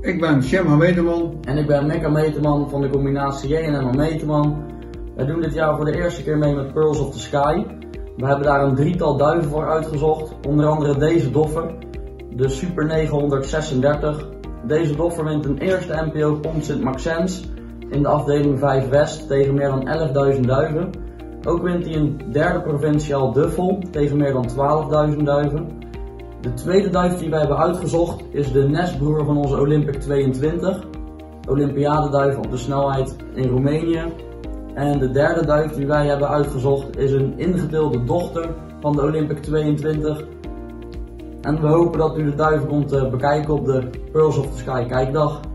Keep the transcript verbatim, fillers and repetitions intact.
Ik ben Sherman Meterman. En ik ben Mecca Meterman van de combinatie J N M en Meterman. Wij doen dit jaar voor de eerste keer mee met Pearls of the Sky. We hebben daar een drietal duiven voor uitgezocht, onder andere deze doffer, de Super negenhonderdzesendertig. Deze doffer wint een eerste N P O Pond Sint-Maxens in de afdeling vijf West tegen meer dan elfduizend duiven. Ook wint hij een derde provinciaal duffel tegen meer dan twaalfduizend duiven. De tweede duif die wij hebben uitgezocht is de nestbroer van onze Olympic tweeëntwintig, Olympiadeduif op de snelheid in Roemenië. En de derde duif die wij hebben uitgezocht is een ingedeelde dochter van de Olympic tweeëntwintig. En we hopen dat u de duif komt bekijken op de Pearls of the Sky kijkdag.